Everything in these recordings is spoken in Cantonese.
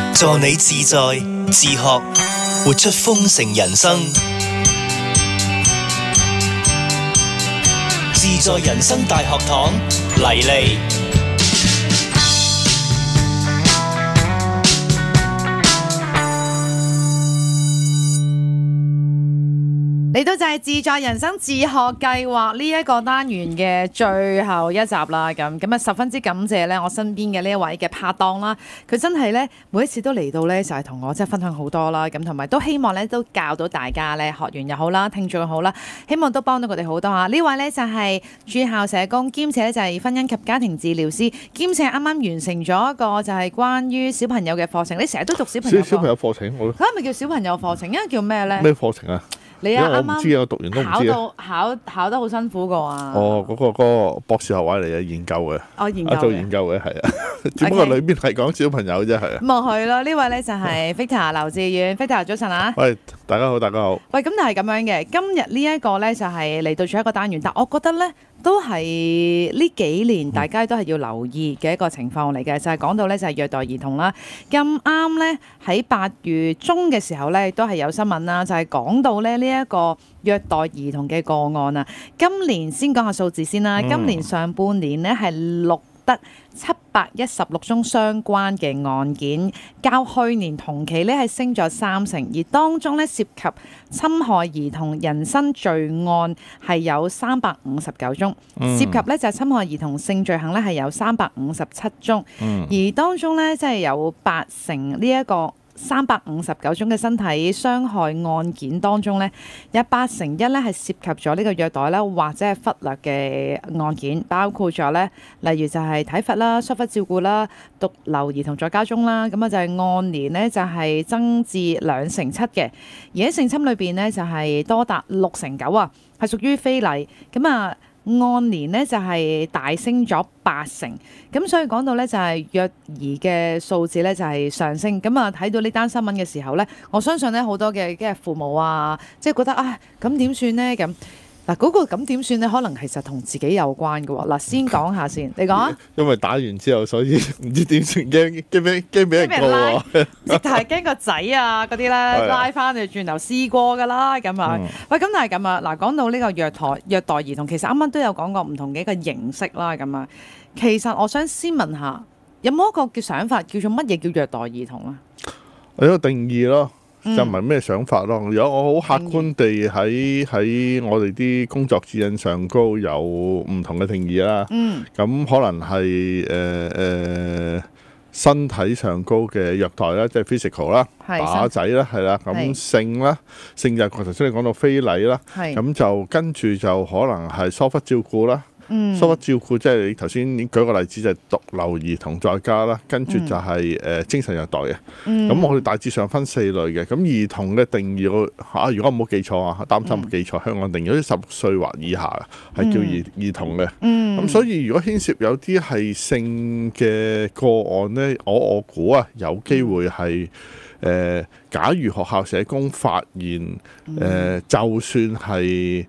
助你自在、自學，活出豐盛人生。自在人生大學堂，黎莉。 嚟到就係自在人生自學計劃呢一個單元嘅最後一集啦，咁啊十分之感謝咧我身邊嘅呢一位嘅拍檔啦，佢真係咧每一次都嚟到咧就係同我即係分享好多啦，咁同埋都希望咧都教到大家咧學員又好啦，聽眾又好啦，希望都幫到佢哋好多嚇。呢位咧就係駐校社工，兼且咧就係婚姻及家庭治療師，兼且啱啱完成咗一個就係關於小朋友嘅課程。你成日都讀小朋友課程，我佢係咪叫小朋友課程？應該叫咩咧？ 咩課程啊？ 你啊，啱啱我讀完都唔知考得好辛苦㗎啊！ 哦，嗰個博士學位嚟嘅，研究嘅。做研究嘅係啊，只不過裏邊係講小朋友啫，係啊。 咁啊係咯，呢位咧就係 Victor 劉志遠，Victor 早晨啊！ 喂，大家好，大家好。 喂，咁但係咁樣嘅，今日呢一個咧就係嚟到咗一個單元，但我覺得咧都係呢幾年大家都係要留意嘅一個情況嚟嘅，就係講到咧就係虐待兒童啦。咁啱咧喺8月中嘅時候咧都係有新聞啦，就係講到咧呢一個虐待兒童嘅個案啊。今年先講下數字先啦，今年上半年咧係錄得716宗相關嘅案件，較去年同期咧係升咗30%，而當中咧涉及侵害兒童人身罪案係有359宗，涉及咧就係侵害兒童性罪行咧係有357宗，而當中咧即係有80%呢一個359宗嘅身體傷害案件當中咧，有81%咧係涉及咗呢個虐待啦，或者係忽略嘅案件，包括咗咧，例如就係體罰啦、疏忽照顧啦、獨留兒童在家中啦，咁啊就係按年咧就係增至27%嘅，而喺性侵裏邊咧就係多達69%啊，係屬於非禮，咁啊。按年咧就係大升咗80%，咁所以講到咧就係虐兒嘅數字咧就係上升，咁啊睇到呢單新聞嘅時候咧，我相信咧好多嘅父母啊，即係覺得啊咁點算咧咁。嗱，嗰個咁點算咧？可能其實同自己有關嘅喎。嗱，先講下先，你講啊。 因為打完之後，所以唔知點算，驚俾人告喎。 直頭係驚個仔啊嗰啲咧拉翻去轉頭試過㗎啦咁啊。喂，咁但係咁啊，嗱，講到呢個虐待兒童，其實啱啱都有講過唔同嘅一個形式啦咁啊。其實我想先問下，有冇一個叫想法叫做乜嘢叫虐待兒童啊？ 有一個定義咯。就唔係咩想法咯。如果我好客觀地喺我哋啲工作指引上高有唔同嘅定義啦。咁可能係身體上高嘅虐待啦，即係 physical 啦，打仔啦，係啦。咁性啦，性就頭先你講到非禮啦。咁就跟住就可能係疏忽照顧啦。疏忽照顧即係你頭先舉個例子就係獨留兒童在家啦，跟住就係精神虐待嘅。咁我哋大致上分4類嘅。咁兒童嘅定義如果我冇記錯啊，擔心冇記錯，香港定義好似16歲或以下係叫兒童嘅。咁所以如果牽涉有啲係性嘅個案呢，我估啊有機會係假如學校社工發現就算係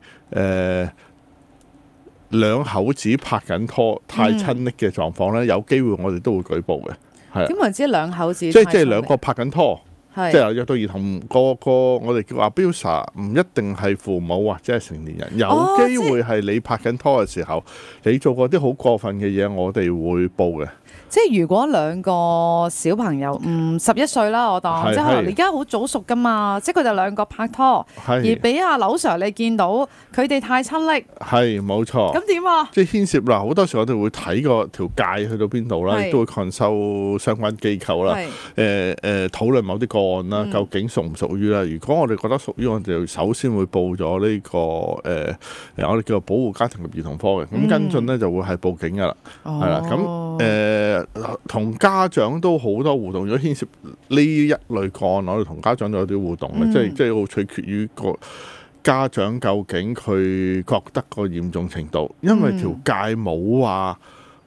兩口子拍緊拖太親昵嘅狀況咧，有機會我哋都會舉報嘅，係。 點為之兩口子？ 即係兩個拍緊拖，即係虐待兒童個我哋叫 abuser， 唔一定係父母或者係成年人，有機會係你拍緊拖嘅時候，你做過啲好過分嘅嘢，我哋會報嘅。 即係如果兩個小朋友11歲啦，我當即係可能而家好早熟噶嘛，即係佢哋兩個拍拖，而俾阿劉 Sir 你見到佢哋太親昵， 係冇錯。 咁點啊？ 即係牽涉啦，好多時我哋會睇個條界去到邊度啦，亦都會 consult 相關機構啦，討論某啲個案啦，究竟屬唔屬於啦？如果我哋覺得屬於，我哋首先會報咗呢個我哋叫做保護家庭及兒童科嘅，咁跟進咧就會係報警噶啦，係啦，咁同家長都好多互動，如果牽涉呢一類個案，我哋同家長都有啲互動嘅，即係好取決於個家長究竟佢覺得個嚴重程度，因為條界冇話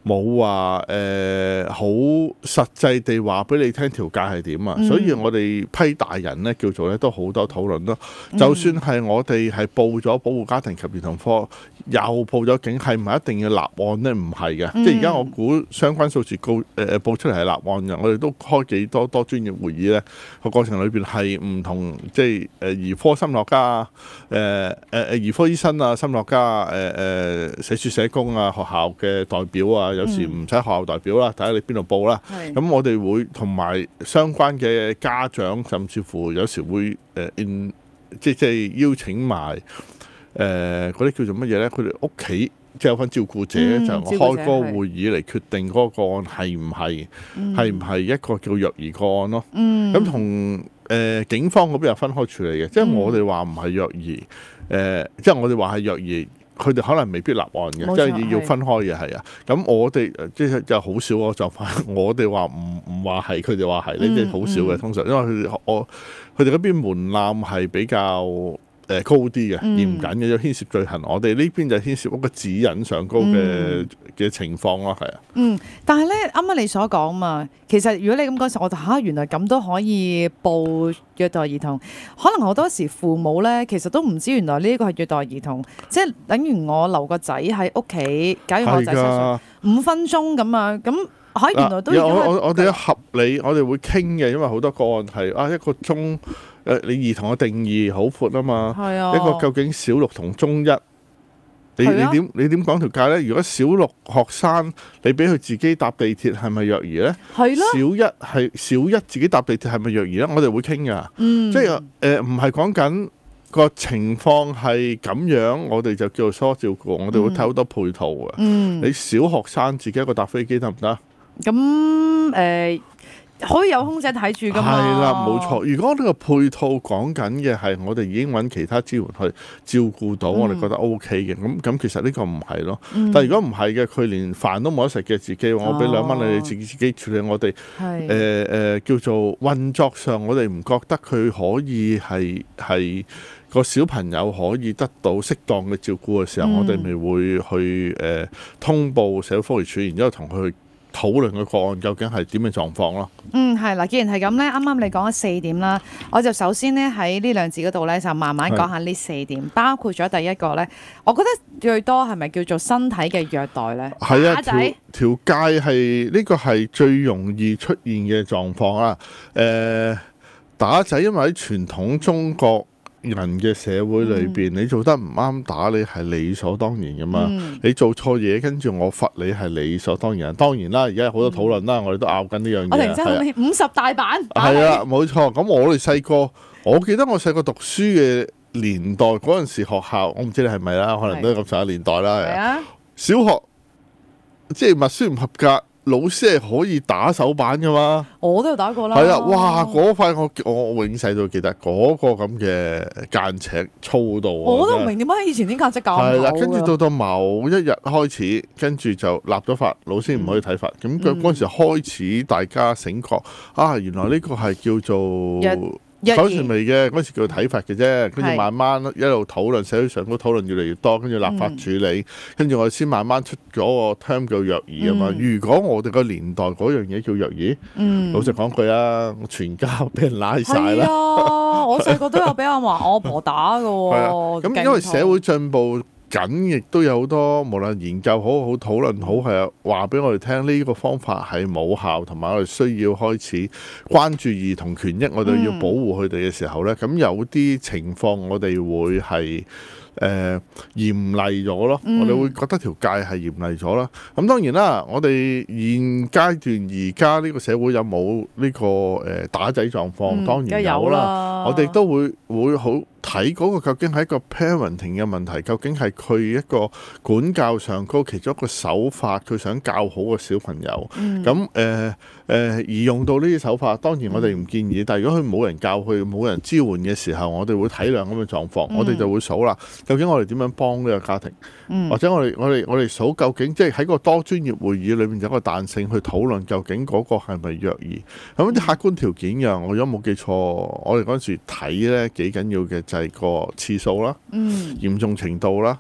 冇話好實際地話俾你聽條界係點啊，所以我哋批大人咧叫做咧都好多討論咯。就算係我哋係報咗保護家庭及兒童科，又報咗警，係唔係一定要立案咧？唔係嘅，即係而家我估相關數字報出嚟係立案嘅。我哋都開幾多專業會議咧，個過程裏邊係唔同，即係兒科心理學家兒科醫生啊、心理學家社署社工啊、學校嘅代表啊。有時唔使學校代表啦，睇下你邊度報啦。咁我哋會同埋相關嘅家長，甚至乎有時會即係邀請埋嗰啲叫做乜嘢咧？佢哋屋企即係有份照顧者，就開個會議嚟決定嗰個個案係唔係一個叫虐兒個案咯。咁同警方嗰邊又分開處理嘅，即係我哋話唔係虐兒，即係我哋話係虐兒。佢哋可能未必立案嘅，即係要分開嘅，係啊。咁我哋即係就好少咯，就我哋話唔話係，佢哋話係，呢啲好少嘅通常，因為佢哋嗰邊門檻係比較高啲嘅，嚴謹嘅，有牽涉罪行。我哋呢邊就牽涉一個指引上高嘅情況咯，係啊。 但係咧，啱啱你所講嘛，其實如果你咁講時，我就原來咁都可以報虐待兒童。可能好多時父母咧，其實都唔知原來呢個係虐待兒童，即係等於我留個仔喺屋企，假如我仔7歲5分鐘咁啊，咁原來都我哋合理，我哋會傾嘅，因為好多個案係一個鐘。你兒童嘅定義好闊啊嘛，一個究竟小六同中一，你點講條界咧？如果小六學生你俾佢自己搭地鐵係咪虐兒咧？係咯。小一自己搭地鐵係咪虐兒咧？我哋會傾噶，即係唔係講緊個情況係咁樣，我哋就叫做疏照顧，我哋會睇好多配套嘅。你小學生自己一個搭飛機得唔得？ 咁可以有空姐睇住噶嘛？ 係啦，冇錯。如果呢個配套講緊嘅係我哋已經揾其他支援去照顧到，我哋覺得 OK 嘅。咁其實呢個唔係咯。但係如果唔係嘅，佢連飯都冇得食嘅自己，我俾2蚊你自己處理。我哋叫做運作上，我哋唔覺得佢可以係個小朋友可以得到適當嘅照顧嘅時候，我哋咪會去通報社會福利署，然之後同佢去討論嘅個案究竟係點嘅狀況咯。 係啦，既然係咁咧，啱啱你講咗4點啦，我就首先咧喺呢兩字嗰度咧就慢慢講下呢4點，包括咗第一個咧，我覺得最多係咪叫做身體嘅虐待咧？係啊， 條界係呢個係最容易出現嘅狀況啊。打仔，因為喺傳統中國人嘅社會裏邊，你做得唔啱打你係理所當然噶嘛。你做錯嘢跟住我罰你係理所當然。當然啦，而家有好多討論啦，我哋都拗緊呢樣嘢。 我突然間諗起50大板。 係啊，冇錯。咁我哋細個，我記得我細個讀書嘅年代嗰陣時，學校我唔知你係咪啦，可能都係咁上下年代啦。係啊。小學即係默書唔合格，老師係可以打手板噶嘛？我都有打過啦。係啊，哇！嗰塊我永世都記得嗰個咁嘅間尺粗度。 我都唔明點解以前啲間尺咁厚。係啦， 跟住到某一日開始，跟住就立咗法，老師唔可以睇法。咁嗰陣時開始，大家醒覺啊，原來呢個係叫做。嗰時未嘅，嗰時叫體罰嘅啫，跟住慢慢一路討論，社會上都討論越嚟越多，跟住立法處理，跟住我哋先慢慢出咗個 term 叫虐兒啊嘛。如果我哋個年代嗰樣嘢叫虐兒，老實講句啊，我全家俾人拉晒啦。 我細個都有俾阿婆打㗎喎。 咁因為社會進步緊，亦都有好多無論研究好討論好，係話俾我哋聽呢個方法係冇效，同埋我哋需要開始關注兒童權益，我哋要保護佢哋嘅時候呢，咁有啲情況我哋會係嚴厲咗咯，我哋會覺得條界係嚴厲咗啦。咁當然啦，我哋現階段而家呢個社會有冇呢個打仔狀況？當然有啦。我哋都會好睇嗰個究竟係一個 parenting 嘅問題，究竟係佢一個管教上高其中一個手法，佢想教好個小朋友。咁而用到呢啲手法，當然我哋唔建議。但係如果佢冇人教佢，冇人支援嘅時候，我哋會體諒咁嘅狀況，我哋就會數啦。究竟我哋點樣幫呢個家庭？或者我哋數究竟，即係喺個多專業會議裏面有個彈性去討論究竟嗰個係咪虐兒？咁啲客觀條件嘅，我如果冇記錯，我哋嗰陣時睇咧幾緊要嘅就係個次數啦、嚴重程度啦、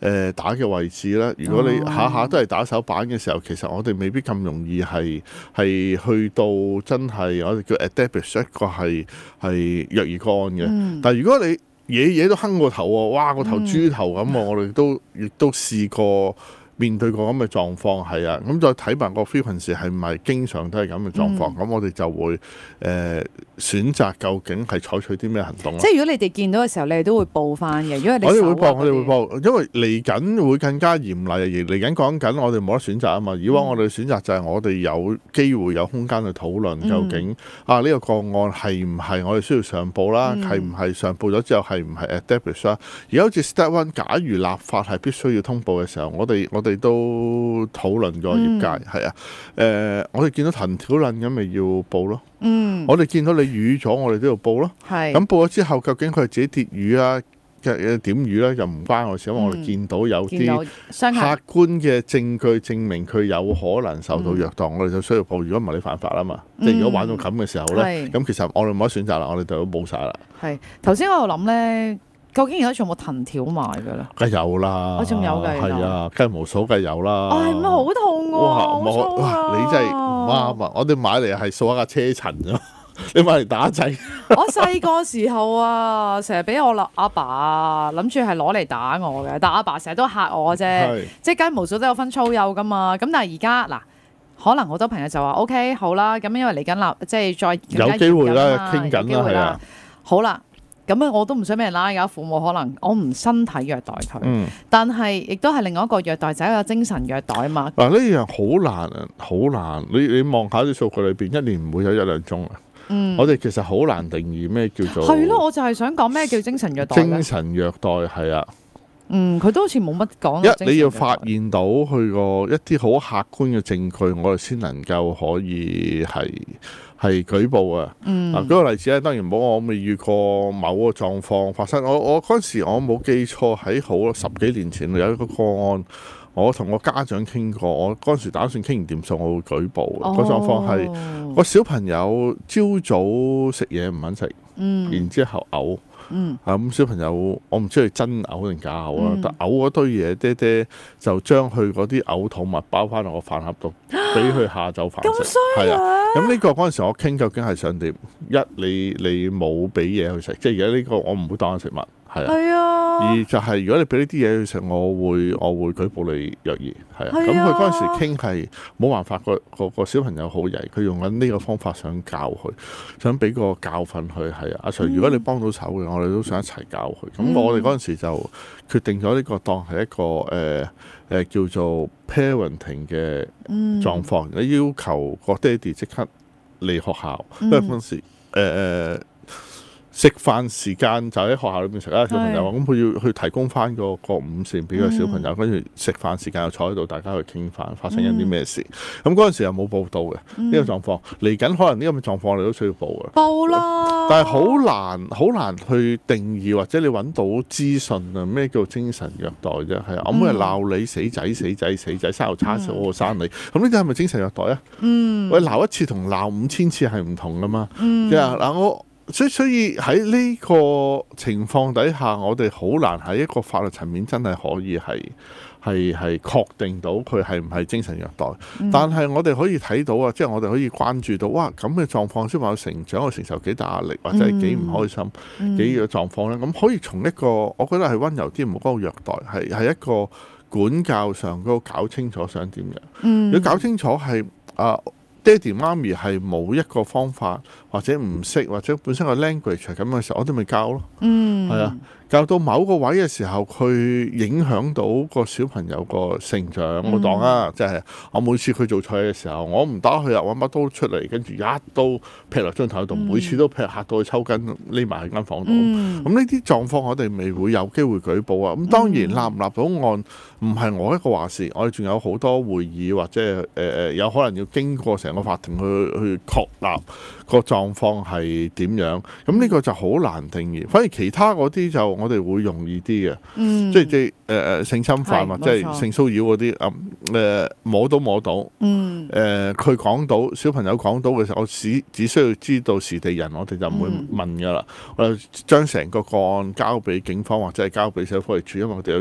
打嘅位置咧。如果你下下都係打手板嘅時候，其實我哋未必咁容易係去到真係我哋叫 establish 一個係虐兒個案嘅。但係如果你嘢都哼個頭喎，哇個頭豬頭咁我哋亦都試過面對過咁嘅狀況，係啊，咁再睇埋個 frequency 係唔係經常都係咁嘅狀況，咁我哋就會選擇究竟係採取啲咩行動咯。 即係如果你哋見到嘅時候，你哋都會報翻嘅。如果你我哋會報，因為嚟緊會更加嚴厲，而嚟緊講緊我哋冇得選擇啊嘛。以往我哋嘅選擇就係我哋有機會有空間去討論究竟呢個個案係唔係我哋需要上報啦，係唔係上報咗之後係唔係 establish 啦。而家好似 step one， 假如立法係必須要通報嘅時候，我哋都討論過業界係啊，我哋見到藤條撚咁咪要報咯。我哋見到你瘀咗，我哋都要報咯。咁報咗之後，究竟佢係自己跌瘀啊，點瘀咧，又唔關我事，因為我哋見到有啲客觀嘅證據證明佢有可能受到虐待，我哋就需要報。如果唔係你犯法啦嘛，即係如果玩到咁嘅時候咧，咁其實我哋冇得選擇啦，我哋就都報晒啦。係頭先我度諗咧。究竟而家仲有冇藤條賣㗎咧？ 梗有啦， 我仲有㗎， 係啊，雞毛掃梗有啦。 係咪好痛喎？ 哇！你真係唔啱啊！我哋買嚟係掃一架車塵啫，你買嚟打仔。 我細個時候啊，成日俾我阿爸諗住係攞嚟打我嘅，但阿爸成日都嚇我啫。即係雞毛掃都有分粗幼㗎嘛。咁但係而家嗱，可能好多朋友就話 OK 好啦，咁因為嚟緊啦，即係再有機會啦，傾緊啦，係啊。 好啦。咁我都唔想俾人拉㗎，父母可能我唔身體虐待佢，但係亦都係另外一個虐待就係一個精神虐待啊嘛。 嗱呢樣好難啊，好難！你望下啲數據裏邊，一年唔會有一兩宗啊。我哋其實好難定義咩叫做係咯，我就係想講咩叫精神虐待。 精神虐待係啊。 佢都好似冇乜講。 你要發現到佢個一啲好客觀嘅證據，我哋先能夠可以係舉報啊！舉個例子咧，當然冇我未遇過某個狀況發生。我嗰陣時我冇記錯，喺好10幾年前有一個個案，我同我家長傾過，我嗰陣時打算傾唔掂數，我會舉報。個狀況係個小朋友朝早食嘢唔肯食，然之後嘔。咁小朋友，我唔知佢真嘔定假嘔啦，但嘔嗰堆嘢，爹爹就將佢嗰啲嘔吐物包翻落個飯盒度，俾佢下晝飯食。係啊，咁呢個嗰陣時我傾究竟係想點？你冇俾嘢去食，即係而家呢個我唔會當食物。係啊，而就係如果你俾呢啲嘢去食，我會舉報你虐兒。係啊，咁佢嗰陣時傾係冇辦法，個小朋友好曳，佢用緊呢個方法想教佢，想俾個教訓佢。係啊，阿 Sir，如果你幫到手嘅，我哋都想一齊教佢。咁我哋嗰陣時就決定咗呢個當係一個叫做 parenting 嘅狀況，你要求個爹哋即刻嚟學校，因為嗰陣時食飯時間就喺學校裏面食啦，小朋友咁佢要去提供翻個午膳俾個小朋友，跟住食飯時間又坐喺度，大家去傾翻發生緊啲咩事。咁嗰陣時又冇報到嘅呢個狀況，嚟緊可能呢咁嘅狀況我哋都需要報嘅。 報啦！ 但係好難去定義或者你揾到資訊啊？咩叫精神虐待啫？係啊，我每日鬧你死仔生又叉我生你，咁呢啲係咪精神虐待啊？喂，鬧一次同鬧5000次係唔同噶嘛？嗱所以喺呢個情況底下，我哋好難喺一個法律層面真係可以係確定到佢係唔係精神虐待。但係我哋可以睇到啊，即係我哋可以關注到，哇咁嘅狀況，小朋友成長，佢承受幾大壓力，或者係幾唔開心，幾個狀況咧。咁可以從一個，我覺得係溫柔啲，唔好講虐待，係一個管教上嗰個搞清楚想點樣。如果搞清楚係爹哋媽咪係冇一個方法，或者唔識，或者本身個 language 係咁嘅時候，我哋咪教咯。係啊，教到某個位嘅時候，佢影響到個小朋友個成長。我當啊，即係我每次佢做錯嘅時候，我唔打佢啊，揾把刀出嚟，跟住一刀劈落張台度，每次都劈嚇到佢抽筋，匿埋喺間房度。咁呢啲狀況，我哋未會有機會舉報啊。咁當然立唔立到案，唔係我一個話事，我哋仲有好多會議或者有可能要經過成個法庭去確立個狀況係點樣。咁呢個就好難定義。反而其他嗰啲就我哋會容易啲嘅，即係性侵犯或者係性騷擾嗰啲，摸到，佢講到小朋友講到嘅時候，我只需要知道時地人，我哋就唔會問噶啦。我就將成個個案交俾警方或者係交俾社會福利署，因為我哋有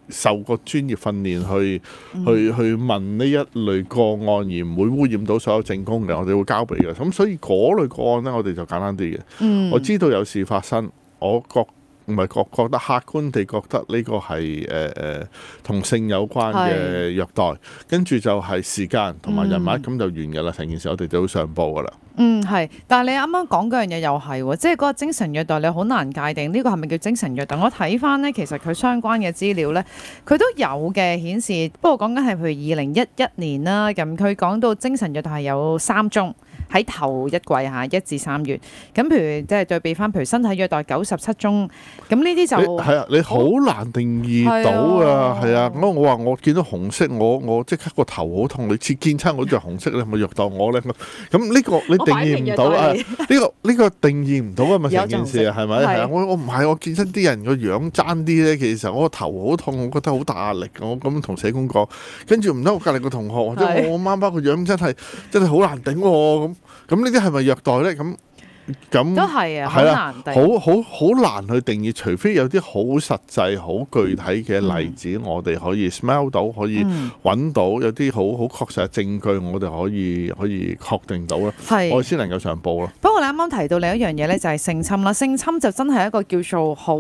受過專業訓練去問呢一類個案，而唔會污染到所有證供嘅，我哋會交俾嘅。咁所以嗰類個案呢，我哋就簡單啲嘅。我知道有事發生，我覺得客觀地覺得呢個係同性有關嘅虐待，跟住就係時間同埋人物，咁就完㗎啦。成件事我哋就會上報㗎啦。 係，但係你啱啱講嗰樣嘢又係喎，即係嗰個精神虐待你好難界定呢個係咪叫精神虐待？我睇翻呢，其實佢相關嘅資料呢，佢都有嘅顯示，不過講緊係譬如2011年啦，咁佢講到精神虐待係有3宗。喺頭一季嚇1至3月，咁譬如即係對比翻，譬如身體虐待97宗，咁呢啲就係啊，你好難定義到啊，係啊，我話我見到紅色，我即刻個頭好痛，你見親我着紅色咧，咪虐待我咧？咁呢個你定義唔到啊？呢個定義唔到啊嘛，成件事啊，係咪？係啊，我唔係我見親啲人個樣爭啲咧，其實我個頭好痛，我覺得好大壓力，我咁同社工講，跟住唔得，我隔離個同學或者我媽媽個樣真係好難頂喎。咁呢啲係咪虐待咧？咁都係啊，好難定， 好難去定義。除非有啲好實際、好具體嘅例子，我哋可以 smell 到，可以揾到有啲好確實嘅證據，我哋可以確定到啦，我哋先能夠上報咯。 不過你啱啱提到另一樣嘢咧，就係性侵啦。性侵就真係一個叫做好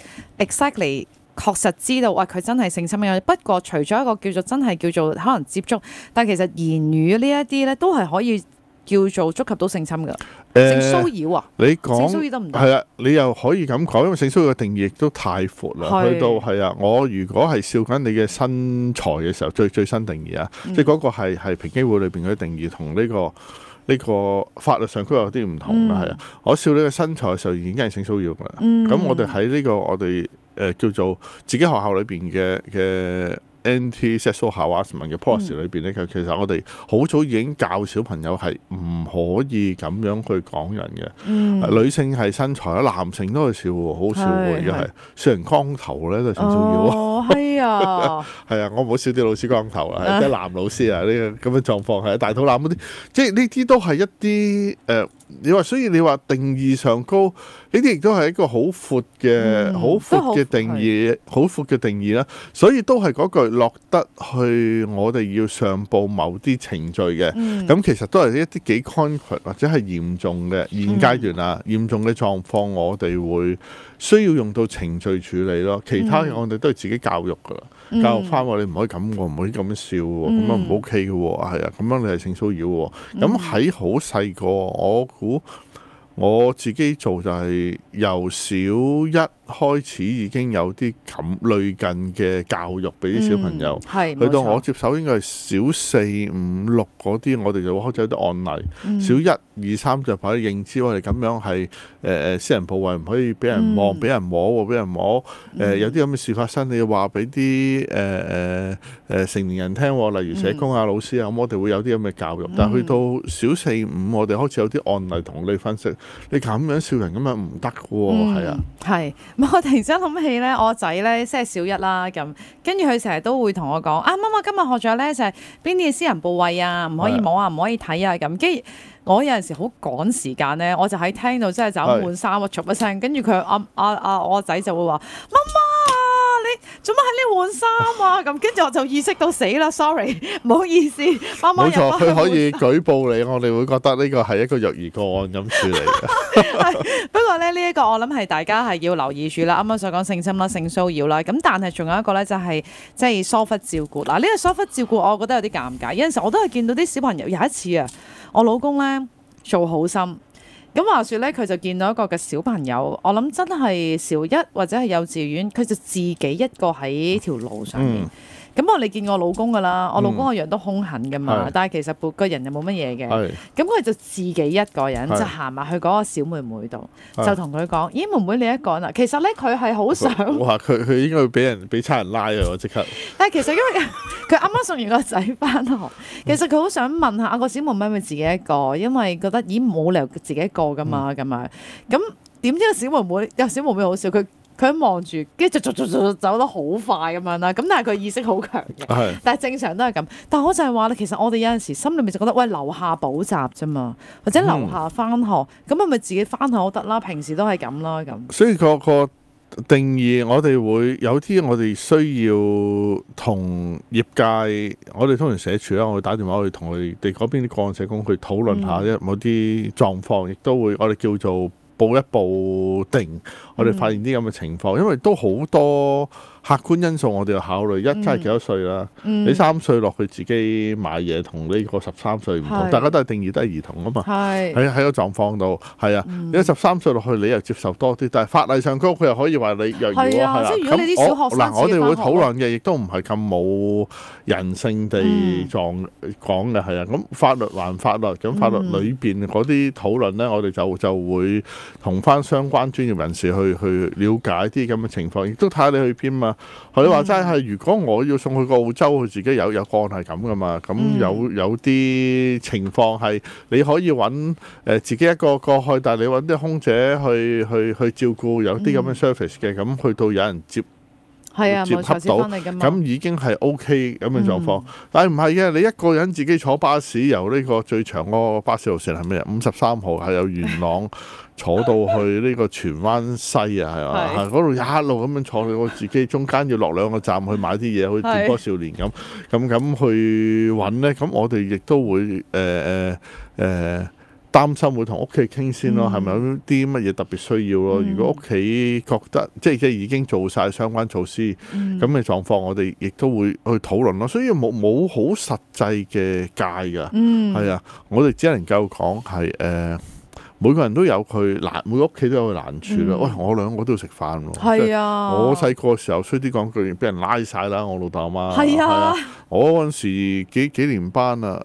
exactly。確實知道，佢真係性侵嘅。不過除咗一個叫做真係叫做可能接觸，但其實言語呢一啲咧都係可以叫做觸及到性侵㗎。性騷擾啊？ 你講性騷擾得唔得？ 係啊，你又可以咁講，因為性騷擾嘅定義亦都太闊啦。去到係啊，我如果係笑緊你嘅身材嘅時候，最新定義啊，即係嗰個係平機會裏邊嗰啲定義，同呢個法律上都有啲唔同啦。係啊，我笑你嘅身材嘅時候已經係性騷擾㗎啦。咁我哋喺呢個我哋叫做自己學校裏邊嘅anti-sexual harassment 嘅 policy 裏邊咧，其實我哋好早已經教小朋友係唔可以咁樣去講人嘅。女性係身材啦，男性都係笑喎，好笑喎，而家係笑人光頭咧都係性騷擾啊！ 係啊， 係啊，我唔好笑啲老師光頭啊，即係男老師啊，呢個咁嘅狀況係大肚腩嗰啲，即係呢啲都係一啲你話，所以你話定義上高，呢啲亦都係一個好闊嘅定義，好闊嘅定義啦。所以都係嗰句落得去，我哋要上報某啲程序嘅。咁其實都係一啲幾 concrete 或者係嚴重嘅現階段啊，嚴重嘅狀況，我哋會需要用到程序處理咯。其他嘅我哋都係自己教育噶啦，教育翻我哋唔可以咁喎，唔可以咁樣笑喎，咁樣唔 OK 嘅喎，係啊，咁樣你係性騷擾喎。咁喺好細個，我估我自己做就係由小一開始已經有啲咁類近嘅教育俾啲小朋友，去到我接手應該係小4、5、6嗰啲，我哋就會開始有啲案例。小1、2、3就擺認知我哋咁樣係私人部位唔可以俾人望、俾人摸、俾人摸。有啲咁嘅事發生，你要話俾啲成年人聽，例如社工啊、老師啊，咁我哋會有啲咁嘅教育。但係去到小4、5，我哋開始有啲案例同你分析，你咁樣笑人咁樣唔得嘅喎，係啊， 係。我突然之間諗起咧，我仔咧即係小一啦，咁跟住佢成日都會同我講：啊，媽媽今日學咗咧就係邊啲私人部位啊，唔可以摸啊，唔可以睇啊咁。跟住我有陣時好趕時間咧，我就喺廳度真係走換衫，我嘈一聲，跟住佢我仔就會話：媽媽。你做乜喺呢換衫啊？咁跟住我就意識到死啦 ，sorry， 唔好意思，媽媽。冇錯， 佢可以舉報你，我哋會覺得呢個係一個虐兒個案咁處理嘅。 不過咧，呢一個我諗係大家係要留意住啦。啱啱所講性侵啦、性騷擾啦，咁但係仲有一個咧就係即係疏忽照顧。嗱，呢個疏忽照顧我覺得有啲尷尬。有陣時我都係見到啲小朋友，有一次啊，我老公咧做好心。咁話說咧，佢就見到一個嘅小朋友，我諗真係小一或者係幼稚園，佢就自己一個喺條路上面。咁我哋見我老公噶啦，我老公個樣都兇狠噶嘛，但係其實個人又冇乜嘢嘅。咁佢就自己一個人就行埋去嗰個小妹妹度，就同佢講：咦，妹妹你一個人啊？其實咧，佢係好想哇！佢應該會俾差人拉啊！我即刻。但係其實因為佢啱啱送完個仔翻學，其實佢好想問下個小妹妹係咪自己一個，因為覺得咦冇理由自己一個噶嘛咁樣。咁點知個小妹妹好笑，佢一望住，跟住走得好快咁樣啦。咁但係佢意識好強嘅，但係正常都係咁。但係我就係話咧，其實我哋有陣時心裏面就覺得，喂，樓下補習啫嘛，或者樓下翻學，咁係咪自己翻學都得啦？平時都係咁啦咁。 所以個定義我哋會有啲我哋需要同業界，我哋通常社署啦，我會打電話去同佢哋嗰邊啲個案社工去討論下某啲狀況，亦都會我哋叫做報一報定，我哋發現啲咁嘅情況，因為都好多客觀因素我哋要考慮。一真係幾多歲啦？你3歲落去自己買嘢，同呢個13歲唔同，大家都係定義都係兒童啊嘛。喺個狀況度係啊，你13歲落去你又接受多啲，但係法例上高佢又可以話你虐兒喎，係啦。咁我哋會討論嘅，亦都唔係咁冇人性地講嘅，係啊。咁法律還法律，咁法律裏邊嗰啲討論呢，我哋就會同翻相關專業人士去了解啲咁嘅情況，亦都睇下你去邊嘛。你話齋係，如果我要送去個澳洲，佢自己有個案係咁噶嘛。咁有啲情況係你可以揾自己一個過去，但係你揾啲空姐去照顧，有啲咁嘅 service 嘅，咁去到有人接洽到，咁已經係 OK 咁嘅狀況。但係唔係嘅，你一個人自己坐巴士由呢個最長個巴士路線係咩啊？53號係由元朗坐到去呢個荃灣西啊，係嘛？嗰度一路咁樣坐，我自己中間要落2個站去買啲嘢，好似電波少年咁去揾呢。咁我哋亦都會擔心會同屋企傾先咯，係咪有啲乜嘢特別需要咯？如果屋企覺得即係已經做晒相關措施咁嘅狀況，我哋亦都會去討論咯。所以冇好實際嘅界㗎，係啊，我哋只能夠講係每個人都有佢難，每個屋企都有佢難處啦。喂，我2個都要食飯喎。係啊，我細個嘅時候，衰啲講句，俾人拉晒啦。我老豆阿媽係啊，我嗰陣時幾年班啊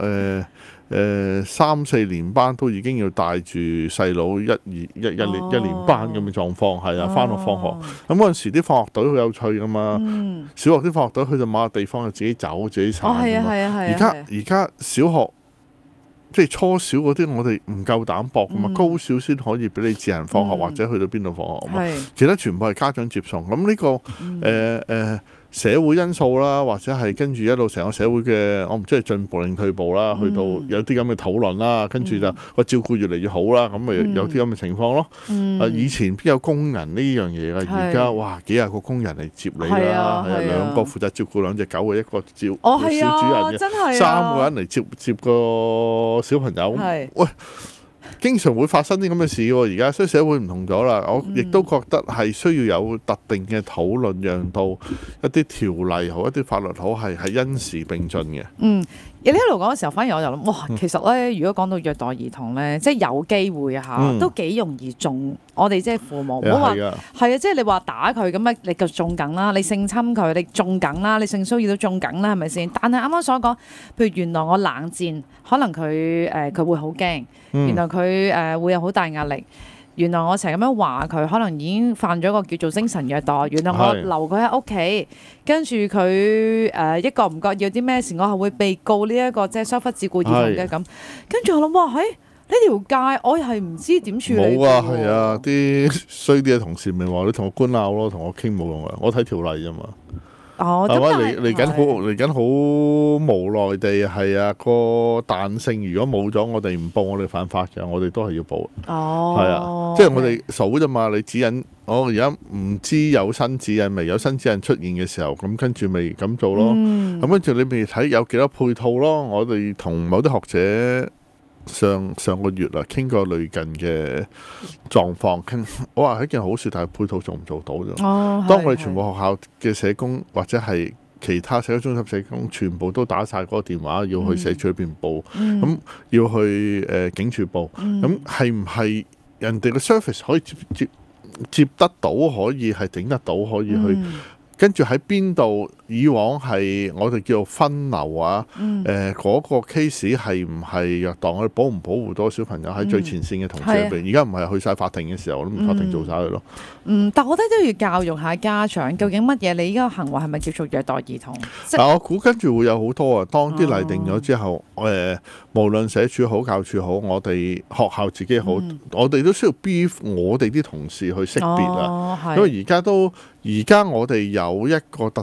，3、4年班都已經要帶住細佬一年班咁嘅狀況，係啊，返學放學。咁嗰陣時啲放學隊好有趣噶嘛，小學啲放學隊去到某個地方就自己走自己撐。而家小學即係初小嗰啲，我哋唔夠膽搏噶嘛，高小先可以俾你自行放學或者去到邊度放學嘛。其他全部係家長接送。咁呢個社會因素啦，或者係跟住一路成個社會嘅，我唔知係進步定退步啦，去到有啲咁嘅討論啦，跟住就個照顧越嚟越好啦，咁咪有啲咁嘅情況咯。以前邊有工人呢樣嘢啊？而家哇幾廿個工人嚟接你啦，係2個負責照顧2隻狗嘅，一個照小主人嘅，3個人嚟接個小朋友。喂！經常會發生啲咁嘅事喎，而家所以社會唔同咗啦。我亦都覺得係需要有特定嘅討論，讓到一啲條例好、一啲法律好係因時並進嘅。 你一路講嘅時候，反而我就諗，哇，其實咧，如果講到虐待兒童咧，即係有機會嚇，都幾容易中。我哋即係父母，唔好話係啊，即係你話打佢咁啊，你就中梗啦；你性侵佢，你中梗啦；你性騷擾都中梗啦，係咪先？但係啱啱所講，譬如原來我冷戰，可能佢會好驚，原來佢會有好大壓力。原來我成日咁樣話佢，可能已經犯咗個叫做精神虐待。原來我留佢喺屋企，跟住佢一個唔覺有啲咩事，我係會被告呢一個即係疏忽照顧兒童嘅咁。跟住我諗，哇，呢條界我係唔知點處理。冇啊，係啊，啲衰啲嘅同事咪話你同我官拗咯，同我傾冇用啊，我睇條例啫嘛。係嘛？嚟緊好無奈地係啊，個彈性如果冇咗，我哋唔報，我哋犯法嘅，我哋都係要報。係啊，即係我哋數啫嘛。你指引我而家唔知有新指引未？有新指引出現嘅時候，咁跟住咪咁做咯。咁跟住你咪睇有幾多配套咯。我哋同某啲學者上個月啦，傾過類近嘅狀況，我話係一件好事，但係配套做唔做到啫。當我哋全部學校嘅社工或者係其他社區中心社工全部都打晒嗰個電話，要去社署裏邊報，咁要去警署報，咁係唔係人哋嘅 service 可以接得到，可以係頂得到，可以去？跟住喺邊度？以往係我哋叫做分流啊，嗰個 case 係唔係虐待？我哋保唔保護到小朋友喺最前線嘅同事入邊？而家唔係去晒法庭嘅時候，我諗法庭做晒佢咯。 但我覺得都要教育下家長，究竟乜嘢你依個行為係咪叫做虐待兒童？ 但我估跟住會有好多啊。當啲例定咗之後，無論社署好、教署好，我哋學校自己好，我哋都需要 brief 我哋啲同事去識別啊。因為而家我哋有一個特定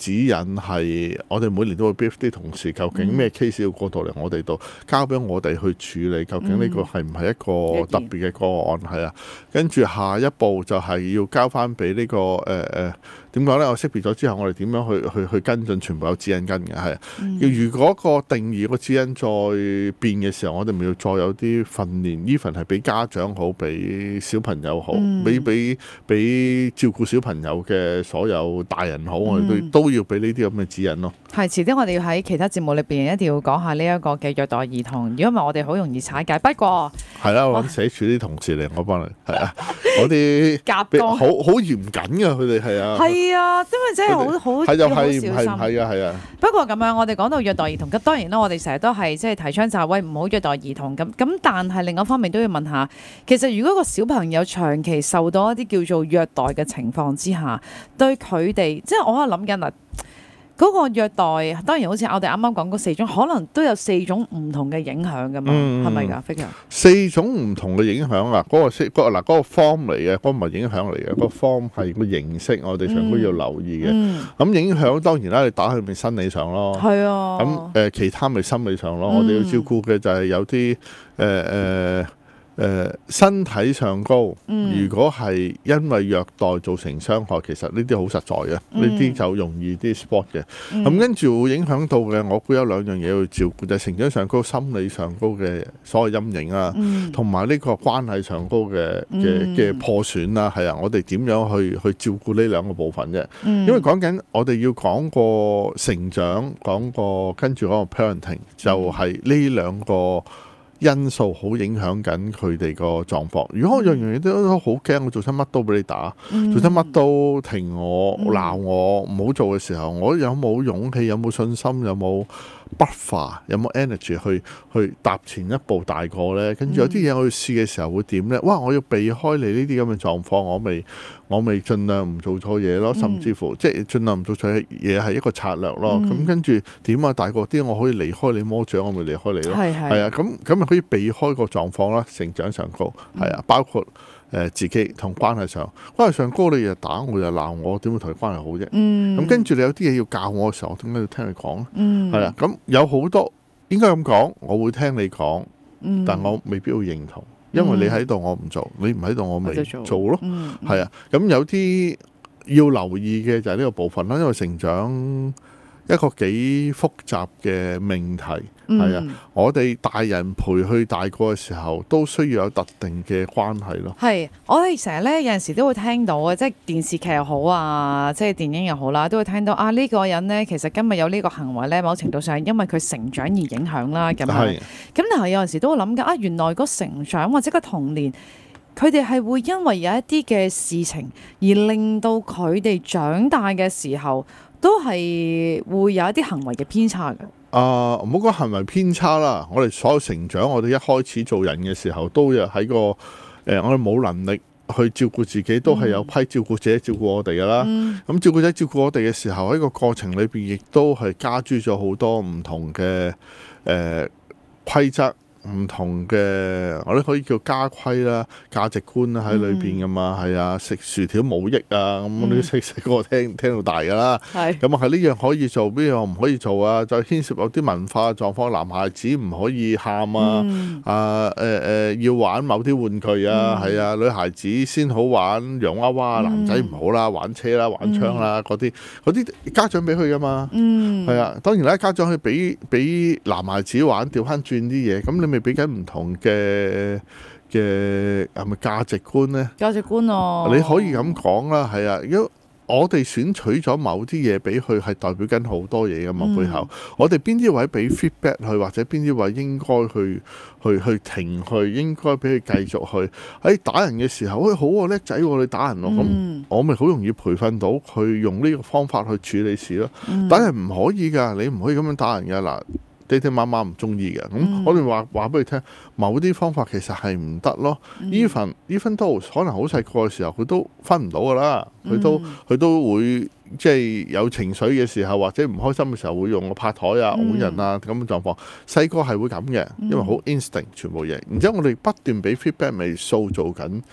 指引係我哋每年都會 brief 啲同事，究竟咩 case 要過到嚟我哋度，交俾我哋去處理，究竟呢個係唔係一個特別嘅個案？係啊，跟住下一步就係要交翻俾呢個點講呢？我識別咗之後，我哋點樣去跟進？全部有指引跟嘅，係啊。如果個定義個指引再變嘅時候，我哋咪要再有啲訓練 ，even 係俾家長好，俾小朋友好，俾照顧小朋友嘅所有大人好，我哋都要俾呢啲咁嘅指引咯。 係，遲啲我哋要喺其他節目裏邊一定要講下呢一個嘅虐待兒童，如果唔係我哋好容易踩界。不過係啦，我寫住啲同事嚟，我幫你係啊，我啲好嚴謹㗎，佢哋係啊， 係啊，因為真係好要好小心。 係啊。 不過咁樣，我哋講到虐待兒童，咁當然啦，我哋成日都係即係提倡就係喂唔好虐待兒童咁，但係另一方面都要問下，其實如果個小朋友長期受到一啲叫做虐待嘅情況之下，對佢哋即係我喺度諗緊啦。嗰個虐待當然好似我哋啱啱講嗰4種，可能都有4種唔同嘅影響㗎嘛，係咪㗎 Victor？ 4種唔同嘅影響啊！嗰個 form 嚟嘅，嗰個唔係影響嚟嘅，嗰個 form 係個形式，我哋上都要留意嘅。咁影響當然啦，你打佢咪生理上咯， 係啊。 咁其他咪心理上咯。我哋要照顧嘅就係有啲身體上高，如果係因為虐待造成傷害，其實呢啲好實在嘅，呢啲就容易啲 spot 嘅。咁跟住會影響到嘅，我估有2樣嘢要照顧，就係成長上高、心理上高嘅所謂陰影啊，同埋呢個關係上高嘅破損啦。係啊，我哋點樣去照顧呢2個部分啫？因為講緊我哋要講個成長，講個跟住嗰個 parenting，就係呢2個因素好影響緊佢哋個狀況。如果我樣樣嘢都好驚，我做親乜都俾你打，做親乜都停我鬧我唔好做嘅時候，我有冇勇氣？有冇信心？有冇buffer？有冇 energy 去踏前一步大個呢？跟住有啲嘢我要試嘅時候會點呢？哇！我要避開你呢啲咁嘅狀況，我未盡量唔做錯嘢咯，甚至乎即係盡量唔做錯嘢係一個策略咯。咁跟住點啊？大個啲我可以離開你魔掌，我咪離開你咯。係啊，咁咪可以避開個狀況啦。成長上高係啊，包括自己同關係上高，你又打我又鬧我，點會同你關係好啫？咁跟住你有啲嘢要教我嘅時候，我點解要聽你講咧？係啊，咁有好多應該咁講，我會聽你講，但我未必會認同。因為你喺度我唔做，你唔喺度我咪做咯，係啊。咁有啲要留意嘅就係呢個部分啦，因為成長一個幾複雜嘅命題，係啊。我哋大人陪佢大個嘅時候，都需要有特定嘅關係咯。 係，我哋成日咧有陣時都會聽到嘅，即係電視劇又好啊，即係電影又好啦，都會聽到啊呢個人咧，其實今日有呢個行為咧，某程度上係因為佢成長而影響啦，咁樣。咁但係有陣時都會諗緊啊，原來個成長或者個童年，佢哋係會因為有一啲嘅事情而令到佢哋長大嘅時候，都係會有一啲行為嘅偏差嘅。 唔好講行為偏差啦，我哋所有成長，我哋一開始做人嘅時候，都有喺個我哋冇能力去照顧自己，都係有批照顧者照顧我哋噶啦。咁照顧者照顧我哋嘅時候，喺個過程裏邊，亦都係加諸咗好多唔同嘅規則。唔同嘅，我哋可以叫家規啦、價值觀啦喺裏邊噶嘛，係啊，食薯條冇益啊，咁你細個聽到大噶啦，咁啊係呢樣可以做，邊樣唔可以做啊？就牽涉有啲文化狀況，男孩子唔可以喊啊，要玩某啲玩具啊，係啊，女孩子先好玩洋娃娃，男仔唔好啦，玩車啦、玩槍啦嗰啲家長俾佢噶嘛，係啊，當然啦，家長去俾男孩子玩調翻轉啲嘢，咁你咪俾緊唔同嘅係咪價值觀呢？價值觀你可以咁講啦，係啊，如果我哋選取咗某啲嘢俾佢，係代表緊好多嘢噶嘛。背後我哋邊啲位俾 feedback 佢，或者邊啲位應該去停去，應該俾佢繼續去。喺打人嘅時候，好啊，叻仔喎，你打人喎，咁我咪好容易培訓到佢用呢個方法去處理事咯。打人唔可以㗎，你唔可以咁樣打人㗎嗱。爹爹媽媽唔中意嘅，咁我哋話俾佢聽，某啲方法其實係唔得咯。even 都可能好細個嘅時候，佢都分唔到噶啦，佢都會即係有情緒嘅時候，或者唔開心嘅時候，會用個拍台啊、㧬人啊咁嘅狀況。細個係會咁嘅，因為好 instinct 全部嘢。然之後我哋不斷俾 feedback，咪塑造緊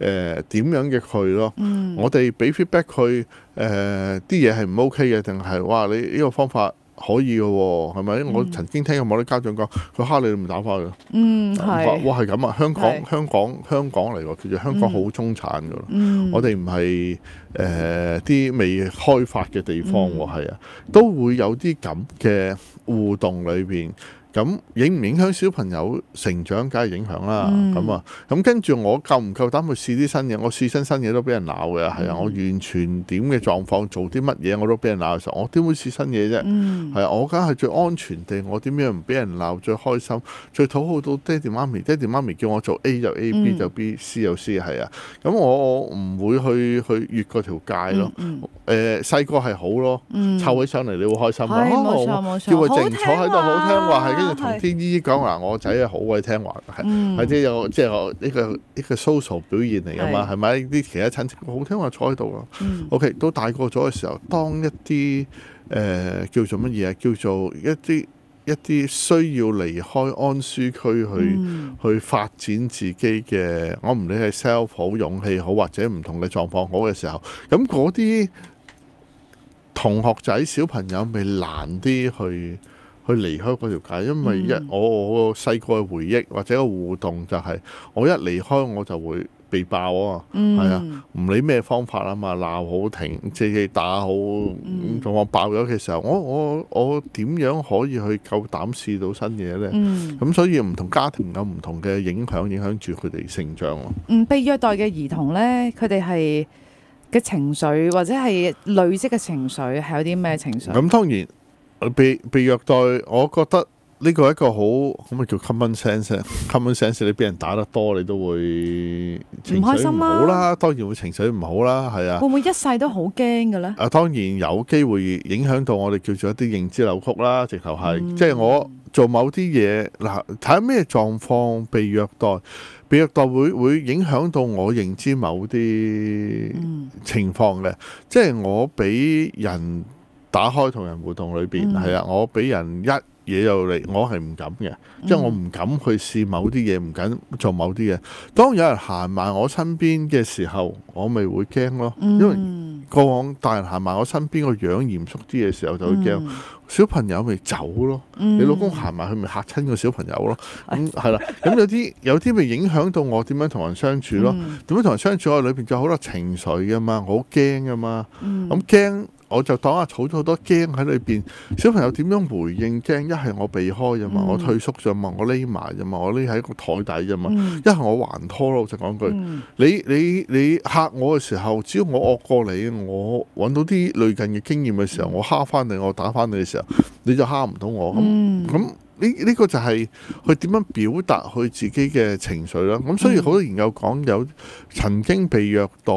點樣嘅佢咯。我哋俾 feedback 佢啲嘢係唔 OK 嘅，定係哇你呢個方法可以嘅喎，係咪？我曾經聽過某啲家長講，佢蝦你唔打翻佢。 係。 哇係咁啊！香港嚟喎，其實香港好中產㗎咯。我哋唔係啲未開發嘅地方喎，係啊，都會有啲咁嘅互動裏邊。咁影唔影響小朋友成長，梗係影響啦。咁跟住我夠唔夠膽去試啲新嘢？我試新嘢都俾人鬧嘅，係啊！我完全點嘅狀況做啲乜嘢我都俾人鬧嘅時候，我點會試新嘢啫？係啊！我梗係最安全地，我點樣唔俾人鬧最開心、最討好到爹哋媽咪？爹哋媽咪叫我做 A 就 A，B 就 B，C 就 C， 係啊！咁我唔會去越嗰條界咯。細個係好咯，湊起上嚟你會開心啊！ 冇錯， 叫佢靜坐喺度好聽話，係跟住同啲姨姨講話，我仔係好鬼聽話嘅，係即係有即係呢個 social 表現嚟㗎嘛，係咪？啲其他親戚好聽話坐喺度啊。OK， 都大個咗嘅時候，當一啲叫做乜嘢？叫做一啲需要離開安舒區去發展自己嘅，我唔理係 self 好、勇氣好，或者唔同嘅狀況好嘅時候，咁嗰啲同學仔小朋友咪難啲去離開嗰條界，因為我細個嘅回憶或者個互動就係我一離開我就會被爆啊，係啊，唔理咩方法啊嘛，鬧好停，即係打好，狀況爆咗嘅時候，我點樣可以去夠膽試到新嘢呢？咁所以唔同家庭有唔同嘅影響住佢哋成長咯。 被虐待嘅兒童呢，佢哋係嘅情緒或者係累積嘅情緒係有啲咩情緒？ 咁當然被虐待，我覺得呢個係一個好咁咪叫 common sense。common sense 你俾人打得多，你都會情緒唔好啦，當然會情緒唔好啦，係啊。 會唔會一世都好驚嘅咧？ 當然有機會影響到我哋叫做一啲認知扭曲啦，直頭係即係我做某啲嘢嗱，睇下咩狀況被虐待。被虐待會影響到我認知某啲情況嘅，即係我俾人打開同人互動裏邊係啊，我俾人一嘢又嚟，我係唔敢嘅，即係我唔敢去試某啲嘢，唔敢做某啲嘢。當有人行埋我身邊嘅時候，我咪會驚咯，因為過往大人行埋我身邊個樣嚴肅啲嘅時候就會驚。小朋友咪走咯，你老公行埋去咪嚇親個小朋友咯，係啦。咁有啲咪影響到我點樣同人相處咯？點樣同人相處？我裏邊就好多情緒噶嘛，我好驚噶嘛。咁驚我就當下儲咗好多驚喺裏邊。小朋友點樣回應驚？一係我避開啫嘛，我退縮啫嘛，我匿埋啫嘛，我匿喺個台底啫嘛。一係我還拖咯，就講句，你嚇我嘅時候，只要我惡過你，我揾到啲類近嘅經驗嘅時候，我蝦翻你，我打翻你嘅時候，你就蝦唔到我。咁呢個就係佢點樣表達佢自己嘅情緒啦。咁所以好多研究講有曾經被虐待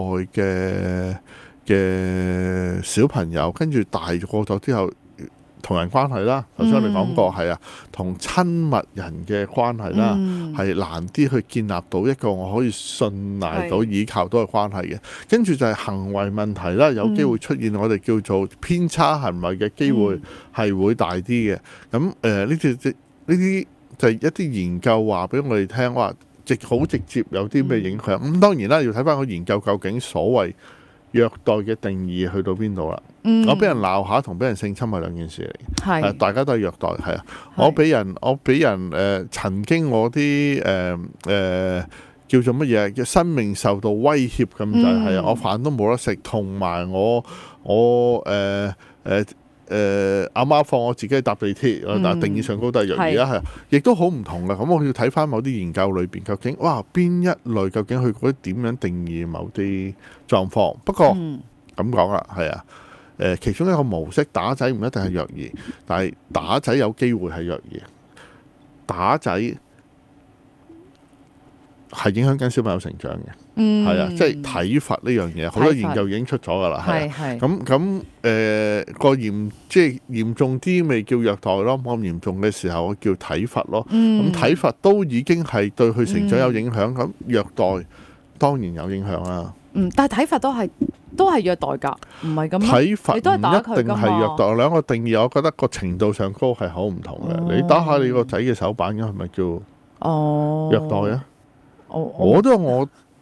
嘅小朋友，跟住大個咗之後，同人關係啦，頭先我哋講過係啊，同親密人嘅關係啦，係難啲去建立到一個我可以信賴到、依靠到嘅關係嘅。跟住就係行為問題啦，有機會出現我哋叫做偏差行為嘅機會係會大啲嘅。咁呢啲就係一啲研究話俾我哋聽，話好直接有啲咩影響。咁當然啦，要睇翻個研究究竟所謂虐待嘅定義去到邊度啦？我俾人鬧下同俾人性侵係兩件事嚟，大家都係虐待，係啊！我俾人曾經我啲叫做乜嘢叫生命受到威脅咁就係啊！我飯都冇得食，同埋我阿媽放我自己搭地鐵，但定義上高都係虐，而家係亦都好唔同嘅。咁我要睇翻某啲研究裏邊，究竟哇邊一類究竟佢嗰啲點樣定義某啲狀況？不過咁講啦，係啊，其中一個模式打仔唔一定係虐兒，但係打仔有機會係虐兒，打仔係影響緊小朋友成長嘅。係啊，即係體罰呢樣嘢，好多研究已經出咗㗎啦。係咁個即係嚴重啲，未叫虐待咯。冇咁嚴重嘅時候，我叫體罰咯。咁體罰都已經係對佢成長有影響。咁虐待當然有影響啦。 但係體罰都係虐待㗎，唔係咁。體罰唔一定係虐待，兩個定義，我覺得個程度上高係好唔同嘅。你打下你個仔嘅手板咁，係咪叫虐待啊？我都有我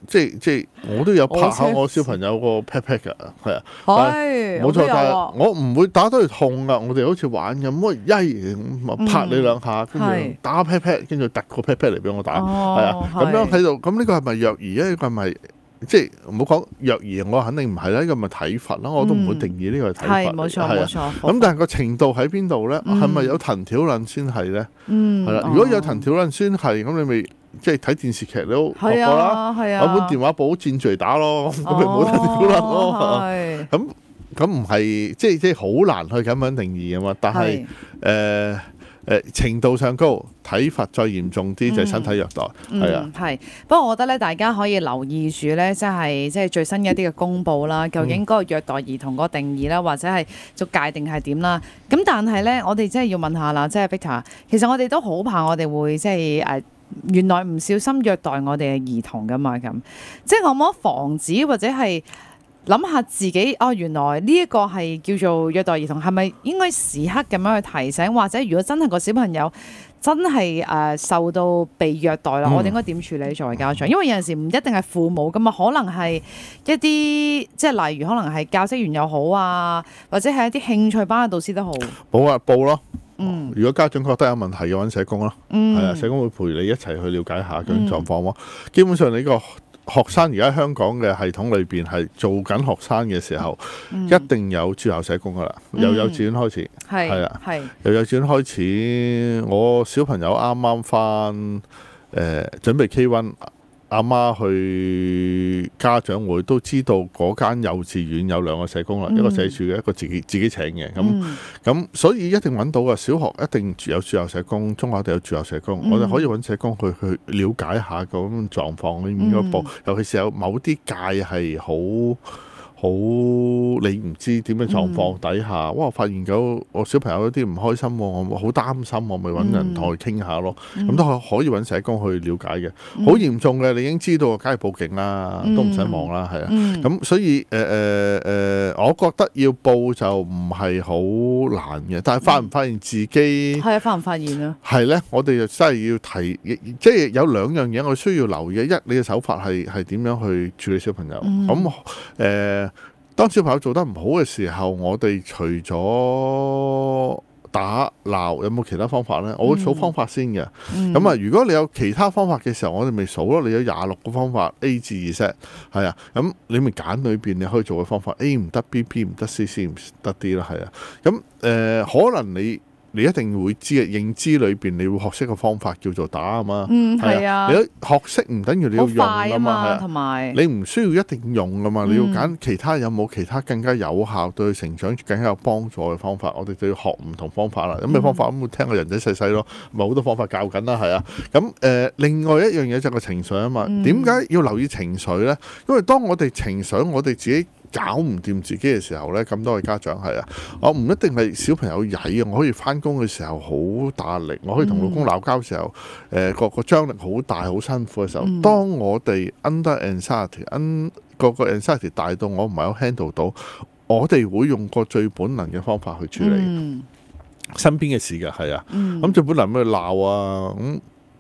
即我都有拍下我小朋友個 pat pat 㗎，係啊，冇錯，但係我唔會打到佢痛㗎。我哋好似玩咁，我拍你兩下，跟住打 pat pat，跟住突個 pat pat 嚟俾我打，係啊，咁樣喺度。咁呢個係咪虐兒咧？呢個係咪即係唔好講虐兒？我肯定唔係啦，呢個咪體罰啦。我都唔會定義呢個係體罰。 冇錯冇錯。 咁但係個程度喺邊度咧？係咪有藤條撚先係咧？係啦，如果有藤條撚先係，咁你咪。即係睇電視劇你都學過啦，攞本電話簿佔住嚟打咯，咁咪冇得屌啦咯。咁唔係即係好難去咁樣定義啊嘛。但係程度上高，體罰再嚴重啲就係身體虐待，係啊。 係，不過我覺得咧，大家可以留意住咧，即係最新嘅一啲嘅公佈啦，究竟嗰個虐待兒童嗰個定義啦，或者係做界定係點啦。咁但係咧，我哋真係要問下啦，即係 Victor，其實我哋都好怕我哋會即係原來唔小心虐待我哋嘅兒童㗎嘛，咁即係我冇得防止或者係諗下自己原來呢一個係叫做虐待兒童，係咪應該時刻咁樣去提醒，或者如果真係個小朋友真係受到被虐待啦，我哋應該點處理作為家長？因為有陣時唔一定係父母㗎嘛，可能係一啲即係例如可能係教職員又好啊，或者係一啲興趣班嘅導師都好。 冇啊，報咯。如果家長覺得有問題，要揾社工咯，係啊，社工會陪你一齊去了解下嗰種狀況咯。基本上你個學生而家香港嘅系統裏邊係做緊學生嘅時候，一定有駐校社工噶啦，由幼稚園開始，係啊，由幼稚園開始。我小朋友啱啱返準備 K1。阿媽去家長會都知道嗰間幼稚園有兩個社工啦，一個社署嘅，一個自己請嘅。咁所以一定揾到嘅。小學一定有駐校社工，中學一定有駐校社工。我哋可以揾社工去了解下嗰種狀況應該報。尤其是有某啲界係好你唔知點樣狀況底下，哇！發現到我小朋友有啲唔開心，我好擔心，我咪揾人同佢傾下咯。咁都可以揾社工去了解嘅。好嚴重嘅，你已經知道，梗係報警啦，都唔使望啦，係啊。咁所以我覺得要報就唔係好難嘅，但係發唔發現自己係啊？發唔發現啊？ 係咧，我哋就真係要提，即係有兩樣嘢我需要留意。一，你嘅手法係點樣去處理小朋友？咁當小朋友做得唔好嘅時候，我哋除咗打鬧，有冇其他方法呢？我會數方法先嘅。咁啊，如果你有其他方法嘅時候，我哋咪數咯。你有26個方法 A 至 Z， 係啊。咁你咪揀裏邊你可以做嘅方法 A 唔得 B 唔得 C 唔得 D 啦，係啊。咁可能你一定會知嘅，認知裏邊你會學識個方法叫做打啊嘛，係啊。你學識唔等於你要用啊嘛，同埋你唔需要一定用噶嘛，你要揀其他有冇其他更加有效對佢成長更加有幫助嘅方法，我哋就要學唔同方法啦。有咩方法咁？聽個人仔細細咯，咪好多方法教緊啦，係啊。咁另外一樣嘢就係個情緒啊嘛。點解要留意情緒咧？因為當我哋情緒，我哋自己搞唔掂自己嘅時候呢，咁多位家長係啊，我唔一定係小朋友曳啊，我可以翻工嘅時候好大壓力，我可以同老公鬧交嘅時候，個張力好大，好辛苦嘅時候，當我哋 under anxiety，個 anxiety 大到我唔係好 handle 到，我哋會用個最本能嘅方法去處理身邊嘅事嘅，係啊，咁最本能咩鬧啊，咁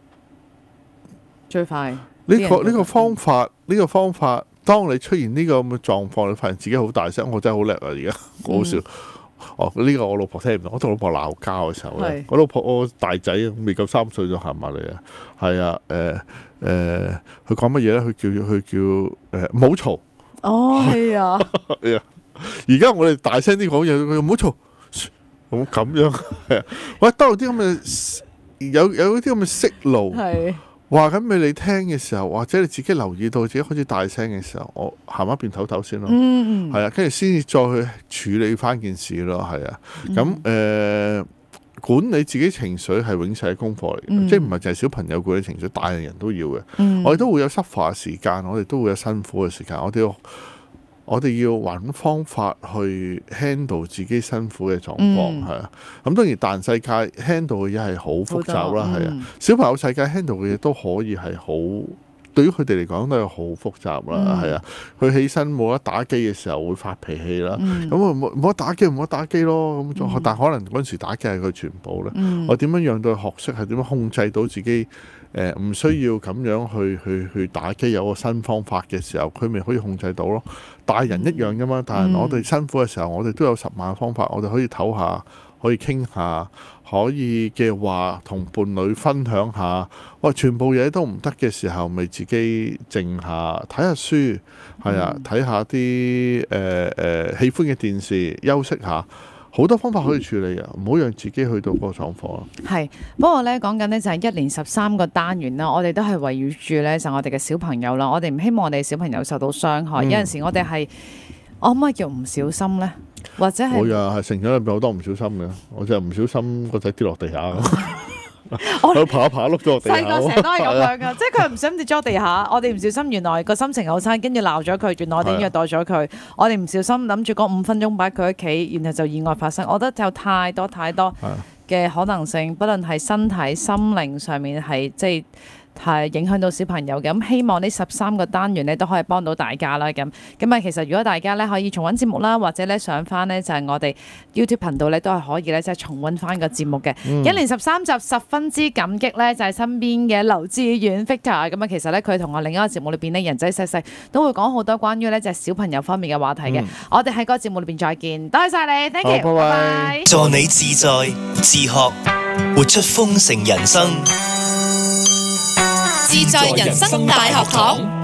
最快呢個方法。當你出現呢個咁嘅狀況，你發現自己好大聲，我真係好叻啊！而家好好笑。呢個我老婆聽唔到。我同老婆鬧交嘅時候咧，我大仔未夠3歲就行埋嚟啊。係啊，佢講乜嘢咧？佢叫唔好嘈。哦，係啊。係啊。而家我哋大聲啲講嘢，佢唔好嘈。咁樣係啊。喂，兜啲咁嘅有啲咁嘅息路。係。話緊俾你聽嘅時候，或者你自己留意到自己開始大聲嘅時候，我行一邊唞唞先咯，係啊，跟住先至再去處理翻件事咯，係啊，咁管理自己情緒係永世嘅功課嚟嘅，即係唔係淨係小朋友管理情緒，大人都要嘅，我哋都會有suffer嘅時間，我哋都會有辛苦嘅時間，我哋要揾方法去 handle 自己辛苦嘅狀況，係啊。咁當然大人世界 handle 嘅嘢係好複雜啦，係啊。小朋友世界 handle 嘅嘢都可以係好對於佢哋嚟講都係好複雜啦，係啊。佢起身冇得打機嘅時候會發脾氣啦，咁冇得打機，冇得打機咯。咁但可能嗰陣時打機係佢全部咧。我點樣讓到佢學識係點樣控制到自己？唔需要咁樣去打機，有個新方法嘅時候，佢咪可以控制到咯。大人一樣噶嘛，大人我哋辛苦嘅時候，我哋都有10萬方法，我哋可以唞下，可以傾下，可以嘅話同伴侶分享下。哇，全部嘢都唔得嘅時候，咪自己靜下睇下書，係啊，睇下啲喜歡嘅電視，休息下。好多方法可以處理啊，唔好讓自己去到嗰個狀況咯。 係，不過咧講緊呢就係1年13個單元啦，我哋都係圍繞住咧就我哋嘅小朋友啦，我哋唔希望我哋小朋友受到傷害。有陣時我哋係，我可唔可以叫唔小心咧？或者係會啊，係成長入邊好多唔小心嘅，我就係唔小心個仔跌落地下。 我爬一爬碌咗落地下。 細個成日都係咁樣噶，即係佢唔想跌咗地下，我哋唔小心，原來個心情好差，跟住鬧咗佢，原來我哋虐待咗佢，我哋唔小心諗住嗰5分鐘擺佢屋企，然後就意外發生。我覺得有太多嘅可能性，不論係身體、心靈上面係即係影響到小朋友嘅。咁希望呢13個單元咧都可以幫到大家啦。咁啊，其實如果大家咧可以重溫節目啦，或者咧上翻咧就係我哋 YouTube 頻道咧都係可以咧即係重溫翻個節目嘅。1年13集，十分之感激咧就係身邊嘅劉志遠 Victor。咁啊，其實咧佢同我另一個節目裏邊咧人仔細細都會講好多關於咧就係小朋友方面嘅話題嘅。我哋喺嗰個節目裏邊再見，多謝晒你 ，thank you，拜拜。 助你自在自學，活出豐盛人生。 自在人生大學堂。